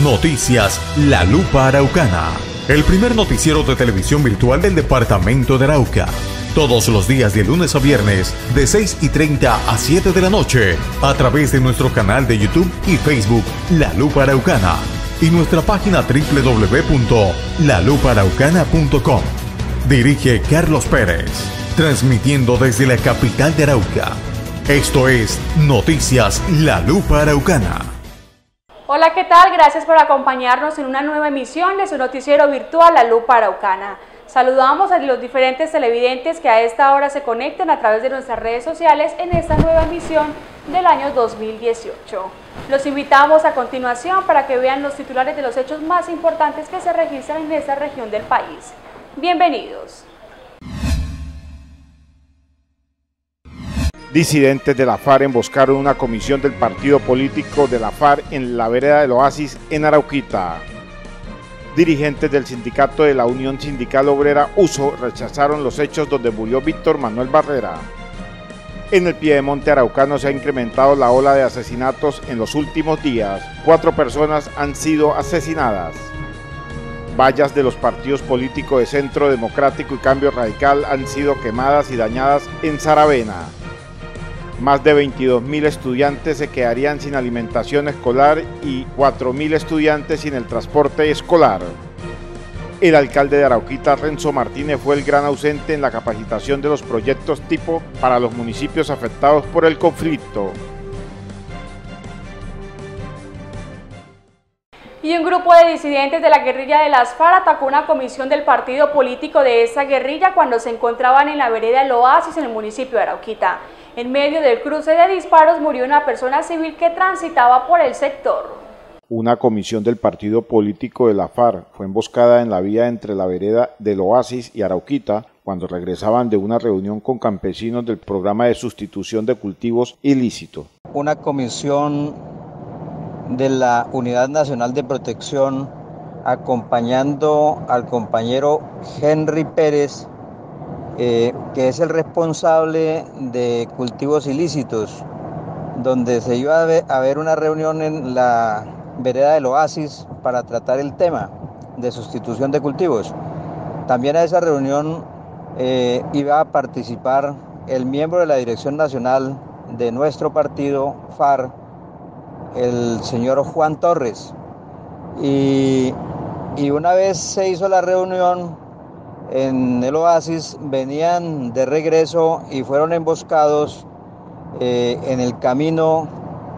Noticias La Lupa Araucana, el primer noticiero de televisión virtual del departamento de Arauca. Todos los días de lunes a viernes, de 6:30 a 7 de la noche, a través de nuestro canal de YouTube y Facebook La Lupa Araucana y nuestra página www.lalupaaraucana.com. Dirige Carlos Pérez, transmitiendo desde la capital de Arauca. Esto es Noticias La Lupa Araucana. Hola, ¿qué tal? Gracias por acompañarnos en una nueva emisión de su noticiero virtual La Lupa Araucana. Saludamos a los diferentes televidentes que a esta hora se conectan a través de nuestras redes sociales en esta nueva emisión del año 2018. Los invitamos a continuación para que vean los titulares de los hechos más importantes que se registran en esta región del país. Bienvenidos. Disidentes de la FARC emboscaron una comisión del partido político de la FARC en la vereda del Oasis en Arauquita. Dirigentes del sindicato de la Unión Sindical Obrera USO rechazaron los hechos donde murió Víctor Manuel Barrera. En el piedemonte araucano se ha incrementado la ola de asesinatos en los últimos días. 4 personas han sido asesinadas. Vallas de los partidos políticos de Centro Democrático y Cambio Radical han sido quemadas y dañadas en Saravena. Más de 22.000 estudiantes se quedarían sin alimentación escolar y 4.000 estudiantes sin el transporte escolar. El alcalde de Arauquita, Renzo Martínez, fue el gran ausente en la capacitación de los proyectos tipo para los municipios afectados por el conflicto. Y un grupo de disidentes de la guerrilla de las FARC atacó una comisión del partido político de esa guerrilla cuando se encontraban en la vereda del Oasis en el municipio de Arauquita. En medio del cruce de disparos murió una persona civil que transitaba por el sector. Una comisión del partido político de la FARC fue emboscada en la vía entre la vereda del Oasis y Arauquita cuando regresaban de una reunión con campesinos del programa de sustitución de cultivos ilícito. Una comisión de la Unidad Nacional de Protección acompañando al compañero Henry Pérez, que es el responsable de cultivos ilícitos, donde se iba a haber una reunión en la vereda del Oasis para tratar el tema de sustitución de cultivos. También a esa reunión iba a participar el miembro de la Dirección Nacional de nuestro partido, FARC, el señor Juan Torres. Y una vez se hizo la reunión en el Oasis, venían de regreso y fueron emboscados en el camino,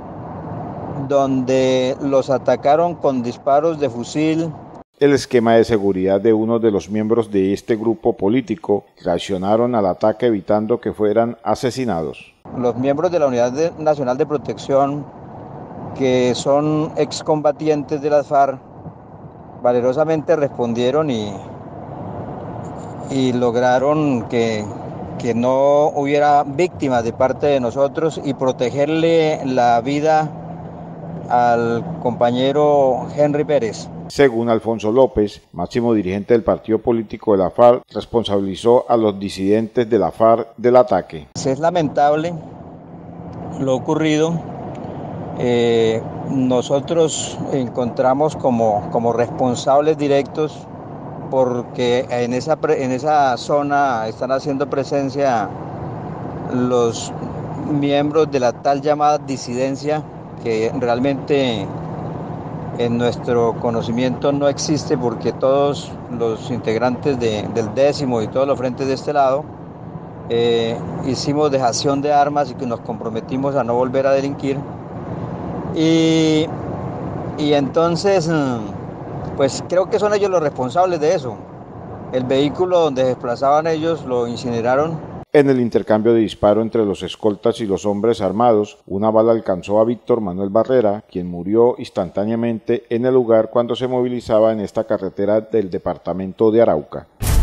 donde los atacaron con disparos de fusil. El esquema de seguridad de uno de los miembros de este grupo político reaccionaron al ataque evitando que fueran asesinados. Los miembros de la Unidad Nacional de Protección, que son excombatientes de las FARC, valerosamente respondieron y lograron que no hubiera víctimas de parte de nosotros y protegerle la vida al compañero Henry Pérez. Según Alfonso López, máximo dirigente del partido político de la FARC, responsabilizó a los disidentes de la FARC del ataque. Es lamentable lo ocurrido. Nosotros encontramos como responsables directos, porque en esa zona están haciendo presencia los miembros de la tal llamada disidencia, que realmente en nuestro conocimiento no existe, porque todos los integrantes del 10º y todos los frentes de este lado hicimos dejación de armas y que nos comprometimos a no volver a delinquir. Y entonces, pues creo que son ellos los responsables de eso. El vehículo donde se desplazaban ellos lo incineraron. En el intercambio de disparo entre los escoltas y los hombres armados, una bala alcanzó a Víctor Manuel Barrera, quien murió instantáneamente en el lugar cuando se movilizaba en esta carretera del departamento de Arauca.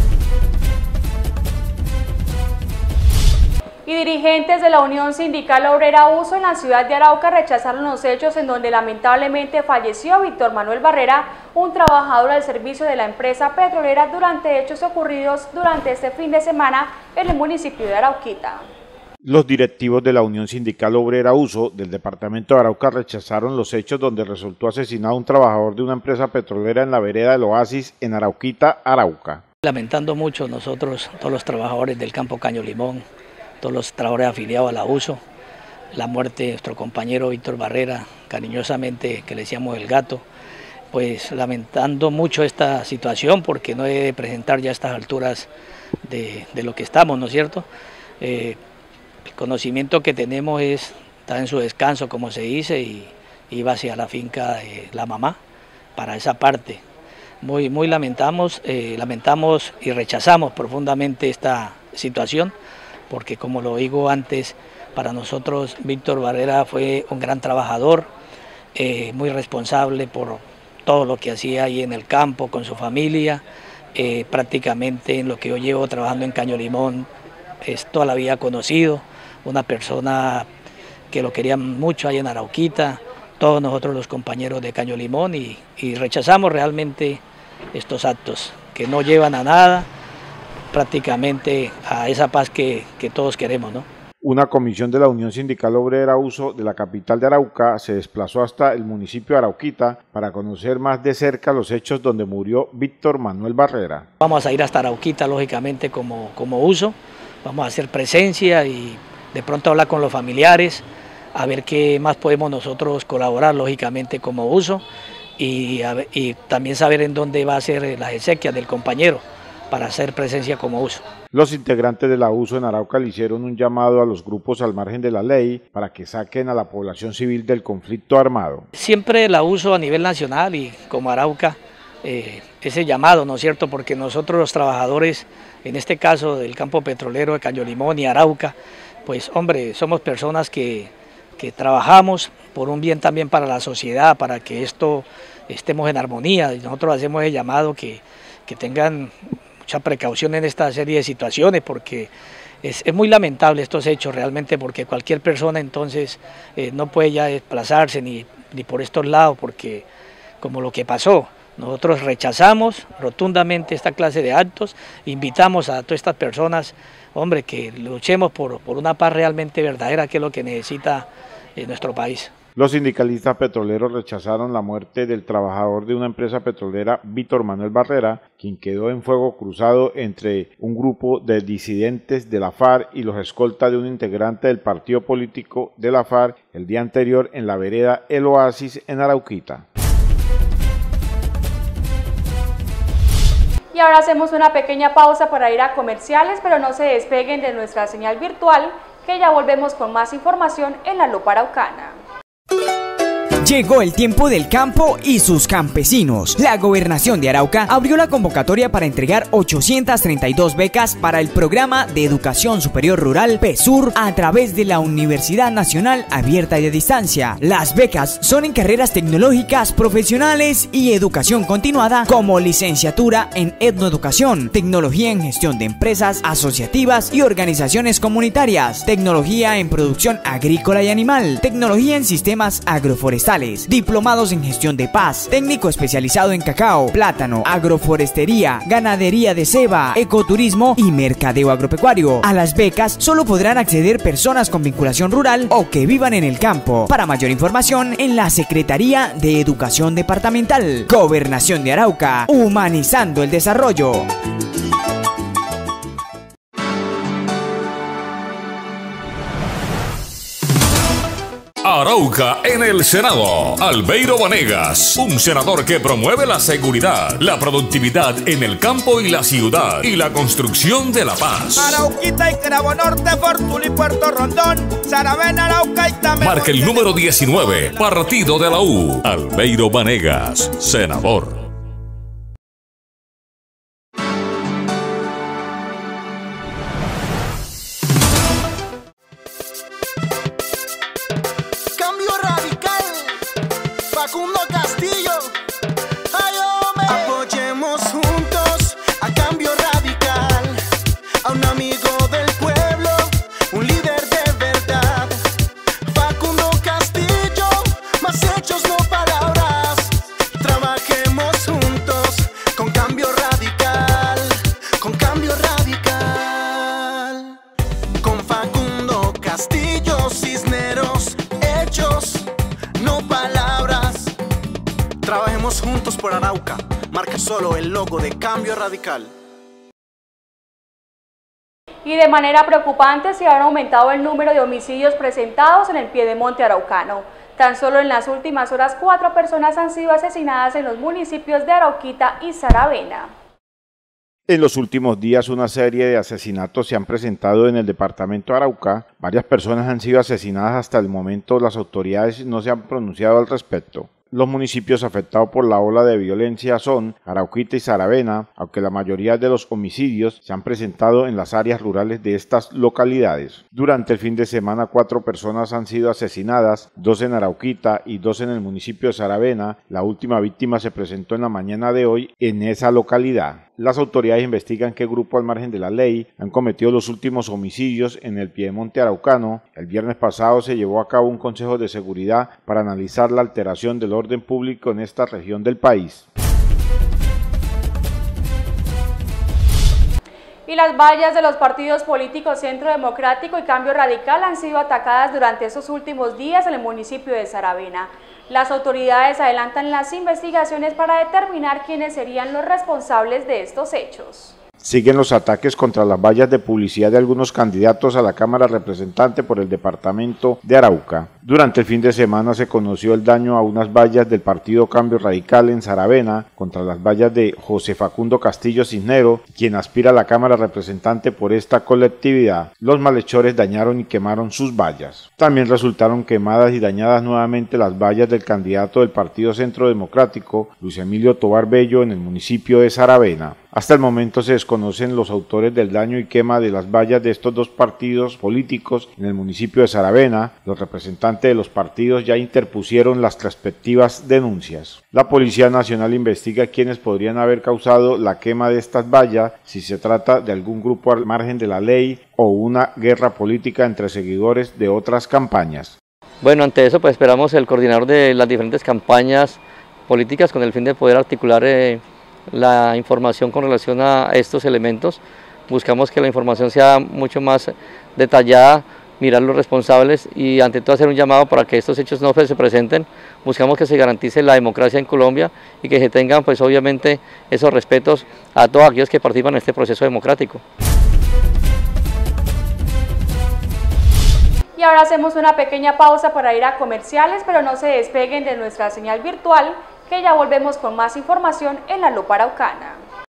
Y dirigentes de la Unión Sindical Obrera USO en la ciudad de Arauca rechazaron los hechos en donde lamentablemente falleció Víctor Manuel Barrera, un trabajador al servicio de la empresa petrolera, durante hechos ocurridos durante este fin de semana en el municipio de Arauquita. Los directivos de la Unión Sindical Obrera USO del departamento de Arauca rechazaron los hechos donde resultó asesinado un trabajador de una empresa petrolera en la vereda del Oasis en Arauquita, Arauca. Lamentando mucho nosotros, todos los trabajadores del campo Caño Limón, todos los trabajadores afiliados a la USO, la muerte de nuestro compañero Víctor Barrera, cariñosamente que le decíamos el gato, pues lamentando mucho esta situación porque no debe presentar ya a estas alturas de lo que estamos, ¿no es cierto? El conocimiento que tenemos está en su descanso, como se dice, y iba hacia la finca de la mamá para esa parte. Muy lamentamos y rechazamos profundamente esta situación, porque como lo digo antes, para nosotros Víctor Barrera fue un gran trabajador, muy responsable por todo lo que hacía ahí en el campo con su familia, prácticamente en lo que yo llevo trabajando en Caño Limón, es toda la vida conocido, una persona que lo querían mucho ahí en Arauquita, todos nosotros los compañeros de Caño Limón, y rechazamos realmente estos actos que no llevan a nada, prácticamente a esa paz que todos queremos, ¿no? Una comisión de la Unión Sindical Obrera USO de la capital de Arauca se desplazó hasta el municipio de Arauquita para conocer más de cerca los hechos donde murió Víctor Manuel Barrera. Vamos a ir hasta Arauquita, lógicamente, como USO, vamos a hacer presencia y de pronto hablar con los familiares, a ver qué más podemos nosotros colaborar, lógicamente, como USO, y también saber en dónde va a ser las exequias del compañero para hacer presencia como USO. Los integrantes de la USO en Arauca le hicieron un llamado a los grupos al margen de la ley para que saquen a la población civil del conflicto armado. Siempre la USO a nivel nacional y como Arauca, ese llamado, ¿no es cierto? Porque nosotros los trabajadores, en este caso del campo petrolero de Caño Limón y Arauca, pues hombre, somos personas que trabajamos por un bien también para la sociedad, para que esto estemos en armonía, y nosotros hacemos el llamado que tengan mucha precaución en esta serie de situaciones, porque es muy lamentable estos hechos realmente, porque cualquier persona entonces no puede ya desplazarse ni por estos lados, porque como lo que pasó, nosotros rechazamos rotundamente esta clase de actos, invitamos a todas estas personas, hombre, que luchemos por una paz realmente verdadera, que es lo que necesita nuestro país. Los sindicalistas petroleros rechazaron la muerte del trabajador de una empresa petrolera, Víctor Manuel Barrera, quien quedó en fuego cruzado entre un grupo de disidentes de la FARC y los escoltas de un integrante del partido político de la FARC el día anterior en la vereda El Oasis en Arauquita. Y ahora hacemos una pequeña pausa para ir a comerciales, pero no se despeguen de nuestra señal virtual, que ya volvemos con más información en La Lupa Araucana. Llegó el tiempo del campo y sus campesinos. La Gobernación de Arauca abrió la convocatoria para entregar 832 becas para el Programa de Educación Superior Rural PESUR a través de la Universidad Nacional Abierta y a Distancia. Las becas son en carreras tecnológicas, profesionales y educación continuada, como licenciatura en etnoeducación, tecnología en gestión de empresas asociativas y organizaciones comunitarias, tecnología en producción agrícola y animal, tecnología en sistemas agroforestales, diplomados en gestión de paz, técnico especializado en cacao, plátano, agroforestería, ganadería de ceba, ecoturismo y mercadeo agropecuario. A las becas solo podrán acceder personas con vinculación rural o que vivan en el campo. Para mayor información, en la Secretaría de Educación Departamental. Gobernación de Arauca, humanizando el desarrollo. Arauca en el Senado. Albeiro Vanegas, un senador que promueve la seguridad, la productividad en el campo y la ciudad y la construcción de la paz. Arauquita y Cravo Norte, Fortuna y Puerto Rondón, Saravena, Arauca y también. Marca el número 19, Partido de la U. Albeiro Vanegas, senador. Facundo Castillo, ay, hombre. Apoyemos juntos a Cambio Radical, a un amigo del pueblo, un líder de verdad. Facundo Castillo, más hechos no palabras. Trabajemos Vamos juntos por Arauca, marca solo el logo de Cambio Radical. Y de manera preocupante se ha aumentado el número de homicidios presentados en el piedemonte araucano. Tan solo en las últimas horas 4 personas han sido asesinadas en los municipios de Arauquita y Saravena. En los últimos días una serie de asesinatos se han presentado en el departamento de Arauca. Varias personas han sido asesinadas hasta el momento, las autoridades no se han pronunciado al respecto. Los municipios afectados por la ola de violencia son Arauquita y Saravena, aunque la mayoría de los homicidios se han presentado en las áreas rurales de estas localidades. Durante el fin de semana 4 personas han sido asesinadas, 2 en Arauquita y 2 en el municipio de Saravena. La última víctima se presentó en la mañana de hoy en esa localidad. Las autoridades investigan qué grupo al margen de la ley han cometido los últimos homicidios en el piedemonte araucano. El viernes pasado se llevó a cabo un consejo de seguridad para analizar la alteración del orden público en esta región del país. Y las vallas de los partidos políticos Centro Democrático y Cambio Radical han sido atacadas durante esos últimos días en el municipio de Saravena. Las autoridades adelantan las investigaciones para determinar quiénes serían los responsables de estos hechos. Siguen los ataques contra las vallas de publicidad de algunos candidatos a la Cámara Representante por el departamento de Arauca. Durante el fin de semana se conoció el daño a unas vallas del partido Cambio Radical en Saravena contra las vallas de José Facundo Castillo Cisnero, quien aspira a la Cámara Representante por esta colectividad. Los malhechores dañaron y quemaron sus vallas. También resultaron quemadas y dañadas nuevamente las vallas del candidato del partido Centro Democrático, Luis Emilio Tobar Bello, en el municipio de Saravena. Hasta el momento se desconocen los autores del daño y quema de las vallas de estos dos partidos políticos en el municipio de Saravena. Los representantes de los partidos ya interpusieron las respectivas denuncias. La Policía Nacional investiga quiénes podrían haber causado la quema de estas vallas, si se trata de algún grupo al margen de la ley o una guerra política entre seguidores de otras campañas. Bueno, ante eso pues esperamos el coordinador de las diferentes campañas políticas con el fin de poder articular la información con relación a estos elementos. Buscamos que la información sea mucho más detallada, mirar los responsables y ante todo hacer un llamado para que estos hechos no se presenten. Buscamos que se garantice la democracia en Colombia y que se tengan pues obviamente esos respetos a todos aquellos que participan en este proceso democrático. Y ahora hacemos una pequeña pausa para ir a comerciales, pero no se despeguen de nuestra señal virtual, que ya volvemos con más información en La Lupa Araucana.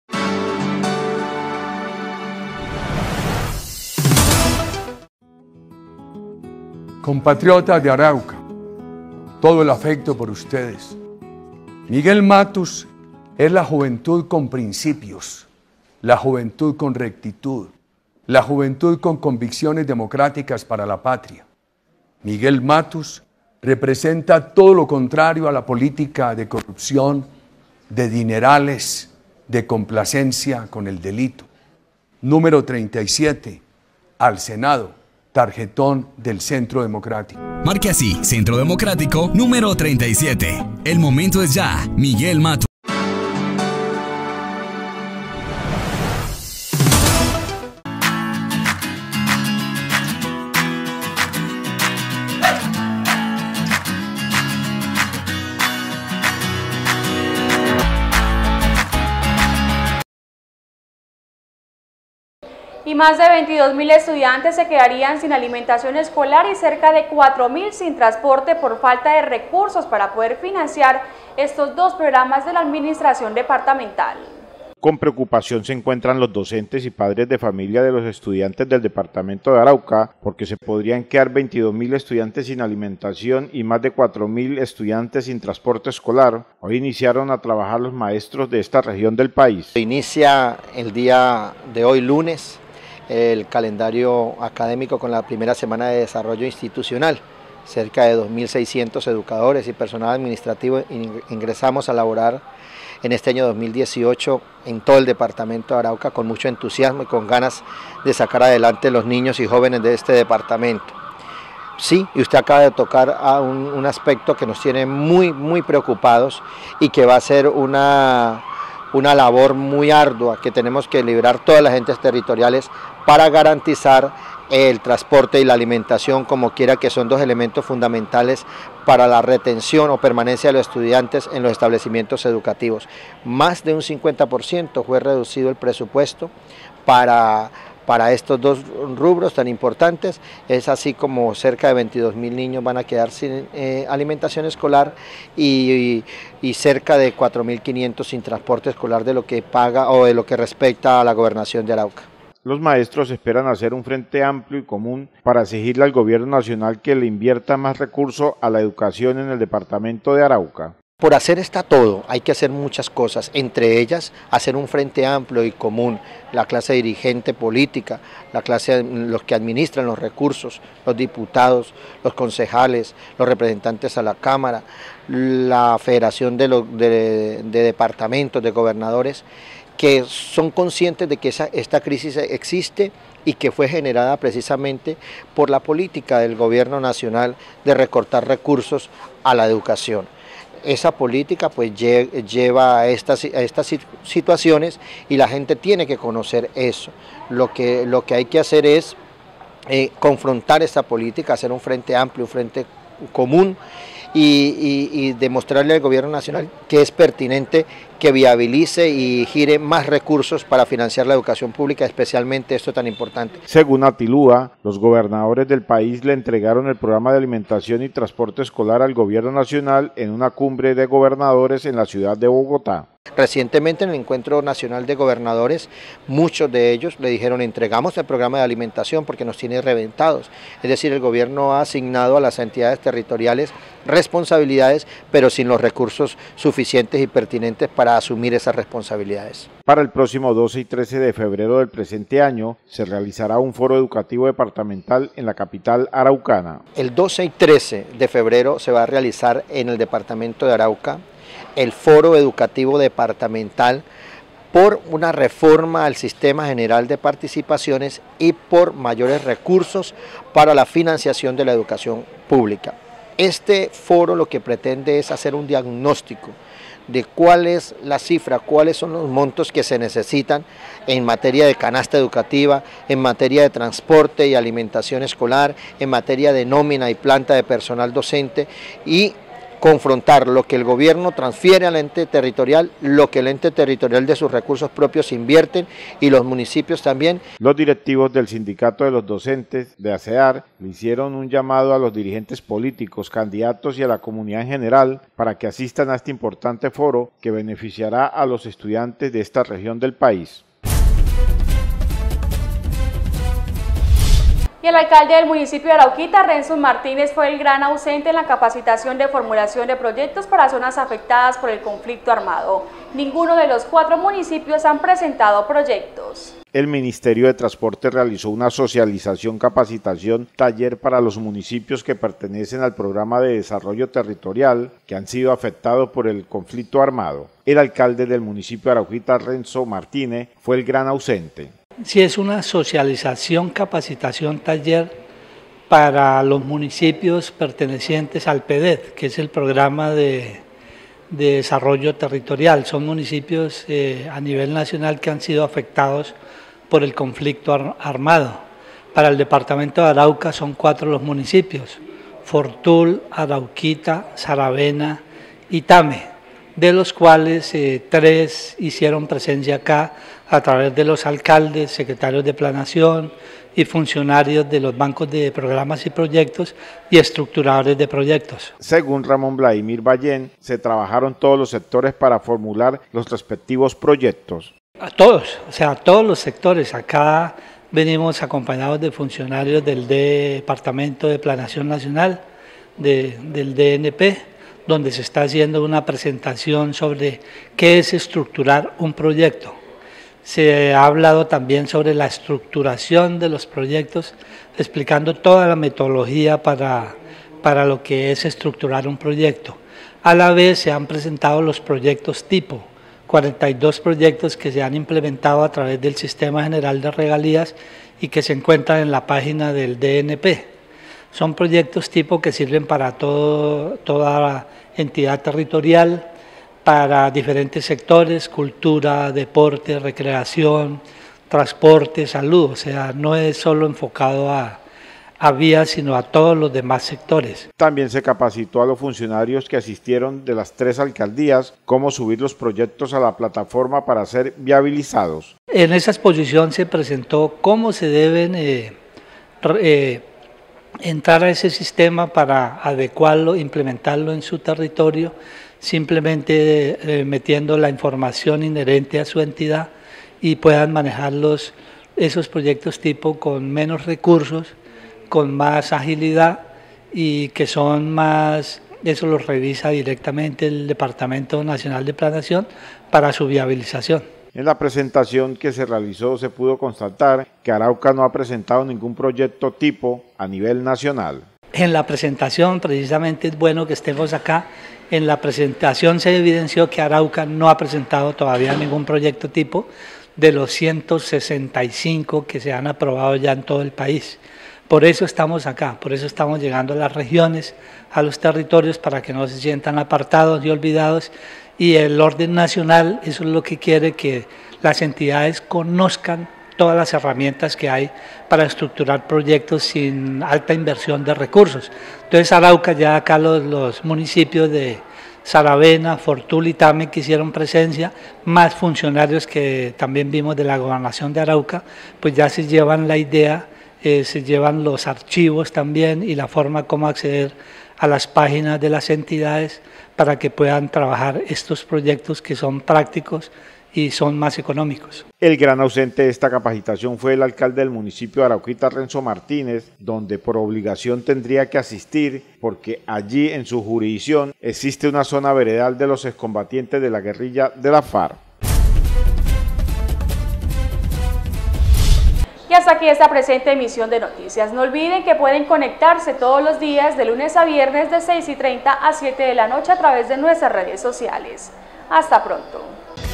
Compatriotas de Arauca, todo el afecto por ustedes. Miguel Matus es la juventud con principios, la juventud con rectitud, la juventud con convicciones democráticas para la patria. Miguel Matus representa todo lo contrario a la política de corrupción, de dinerales, de complacencia con el delito. Número 37, al Senado, tarjetón del Centro Democrático. Marque así, Centro Democrático, número 37. El momento es ya, Miguel Matus. Y más de 22.000 estudiantes se quedarían sin alimentación escolar y cerca de 4.000 sin transporte por falta de recursos para poder financiar estos dos programas de la administración departamental. Con preocupación se encuentran los docentes y padres de familia de los estudiantes del departamento de Arauca, porque se podrían quedar 22.000 estudiantes sin alimentación y más de 4.000 estudiantes sin transporte escolar. Hoy iniciaron a trabajar los maestros de esta región del país. Inicia el día de hoy, lunes, el calendario académico con la primera semana de desarrollo institucional. Cerca de 2.600 educadores y personal administrativo ingresamos a laborar en este año 2018 en todo el departamento de Arauca con mucho entusiasmo y con ganas de sacar adelante los niños y jóvenes de este departamento. Sí, y usted acaba de tocar a un aspecto que nos tiene muy preocupados y que va a ser una una labor muy ardua que tenemos que librar todas las entes territoriales para garantizar el transporte y la alimentación, como quiera, que son dos elementos fundamentales para la retención o permanencia de los estudiantes en los establecimientos educativos. Más de un 50% fue reducido el presupuesto para estos dos rubros tan importantes. Es así como cerca de 22.000 niños van a quedar sin alimentación escolar y cerca de 4.500 sin transporte escolar de lo que paga o de lo que respecta a la gobernación de Arauca. Los maestros esperan hacer un frente amplio y común para exigirle al gobierno nacional que le invierta más recursos a la educación en el departamento de Arauca. Por hacer está todo, hay que hacer muchas cosas, entre ellas hacer un frente amplio y común, la clase dirigente política, la clase, los que administran los recursos, los diputados, los concejales, los representantes a la Cámara, la federación de departamentos, de gobernadores, que son conscientes de que esta crisis existe y que fue generada precisamente por la política del gobierno nacional de recortar recursos a la educación. Esa política pues lleva a estas situaciones y la gente tiene que conocer eso. Lo que hay que hacer es confrontar esta política, hacer un frente amplio, un frente común y demostrarle al gobierno nacional que es pertinente que viabilice y gire más recursos para financiar la educación pública, especialmente esto tan importante. Según Atilúa, los gobernadores del país le entregaron el programa de alimentación y transporte escolar al gobierno nacional en una cumbre de gobernadores en la ciudad de Bogotá. Recientemente en el Encuentro Nacional de Gobernadores, muchos de ellos le dijeron: entregamos el programa de alimentación porque nos tiene reventados. Es decir, el gobierno ha asignado a las entidades territoriales responsabilidades, pero sin los recursos suficientes y pertinentes para asumir esas responsabilidades. Para el próximo 12 y 13 de febrero del presente año se realizará un foro educativo departamental en la capital araucana. El 12 y 13 de febrero se va a realizar en el departamento de Arauca el foro educativo departamental por una reforma al sistema general de participaciones y por mayores recursos para la financiación de la educación pública. Este foro lo que pretende es hacer un diagnóstico de cuál es la cifra, cuáles son los montos que se necesitan en materia de canasta educativa, en materia de transporte y alimentación escolar, en materia de nómina y planta de personal docente y confrontar lo que el gobierno transfiere al ente territorial, lo que el ente territorial de sus recursos propios invierten y los municipios también. Los directivos del sindicato de los docentes de ASEAR le hicieron un llamado a los dirigentes políticos, candidatos y a la comunidad en general para que asistan a este importante foro que beneficiará a los estudiantes de esta región del país. Y el alcalde del municipio de Arauquita, Renzo Martínez, fue el gran ausente en la capacitación de formulación de proyectos para zonas afectadas por el conflicto armado. Ninguno de los 4 municipios han presentado proyectos. El Ministerio de Transporte realizó una socialización, capacitación, taller para los municipios que pertenecen al programa de desarrollo territorial que han sido afectados por el conflicto armado. El alcalde del municipio de Arauquita, Renzo Martínez, fue el gran ausente. Sí, es una socialización, capacitación, taller para los municipios pertenecientes al PEDET, que es el programa de desarrollo territorial. Son municipios a nivel nacional que han sido afectados por el conflicto armado. Para el departamento de Arauca son 4 los municipios: Fortul, Arauquita, Saravena y Tame, de los cuales 3 hicieron presencia acá a través de los alcaldes, secretarios de planación y funcionarios de los bancos de programas y proyectos y estructuradores de proyectos. Según Ramón Vladimir Ballén, se trabajaron todos los sectores para formular los respectivos proyectos. A todos, o sea, a todos los sectores. Acá venimos acompañados de funcionarios del Departamento de Planación Nacional, del DNP, donde se está haciendo una presentación sobre qué es estructurar un proyecto. Se ha hablado también sobre la estructuración de los proyectos, explicando toda la metodología para lo que es estructurar un proyecto. A la vez se han presentado los proyectos tipo, 42 proyectos que se han implementado a través del Sistema General de Regalías y que se encuentran en la página del DNP. Son proyectos tipo que sirven para toda entidad territorial, para diferentes sectores: cultura, deporte, recreación, transporte, salud. O sea, no es solo enfocado a vías, sino a todos los demás sectores. También se capacitó a los funcionarios que asistieron de las 3 alcaldías cómo subir los proyectos a la plataforma para ser viabilizados. En esa exposición se presentó cómo se deben entrar a ese sistema para adecuarlo, implementarlo en su territorio, simplemente metiendo la información inherente a su entidad y puedan manejar esos proyectos tipo con menos recursos, con más agilidad y que son más, eso lo revisa directamente el Departamento Nacional de Planeación para su viabilización. En la presentación que se realizó se pudo constatar que Arauca no ha presentado ningún proyecto tipo a nivel nacional. En la presentación, precisamente es bueno que estemos acá, en la presentación se evidenció que Arauca no ha presentado todavía ningún proyecto tipo de los 165 que se han aprobado ya en todo el país. Por eso estamos acá, por eso estamos llegando a las regiones, a los territorios, para que no se sientan apartados y olvidados. Y el orden nacional, eso es lo que quiere, que las entidades conozcan todas las herramientas que hay para estructurar proyectos sin alta inversión de recursos. Entonces Arauca, ya acá los municipios de Saravena, Fortul y Tame que hicieron presencia, más funcionarios que también vimos de la gobernación de Arauca, pues ya se llevan la idea, se llevan los archivos también y la forma como acceder a las páginas de las entidades para que puedan trabajar estos proyectos que son prácticos y son más económicos. El gran ausente de esta capacitación fue el alcalde del municipio de Arauquita, Renzo Martínez, donde por obligación tendría que asistir porque allí en su jurisdicción existe una zona veredal de los excombatientes de la guerrilla de la FARC. Y hasta aquí esta presente emisión de noticias. No olviden que pueden conectarse todos los días de lunes a viernes de 6:30 a 7 de la noche a través de nuestras redes sociales. Hasta pronto.